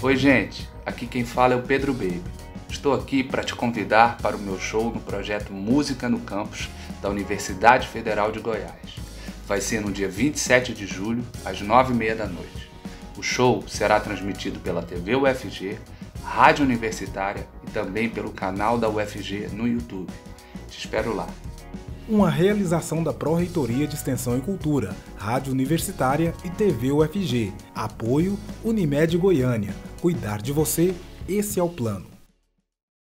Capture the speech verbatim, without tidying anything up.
Oi gente, aqui quem fala é o Pedro Baby. Estou aqui para te convidar para o meu show no projeto Música no Campus da Universidade Federal de Goiás. Vai ser no dia vinte e sete de julho, às nove e meia da noite. O show será transmitido pela T V U F G, Rádio Universitária e também pelo canal da U F G no YouTube. Te espero lá. Uma realização da Pró-Reitoria de Extensão e Cultura, Rádio Universitária e T V U F G. Apoio Unimed Goiânia. Cuidar de você, esse é o plano.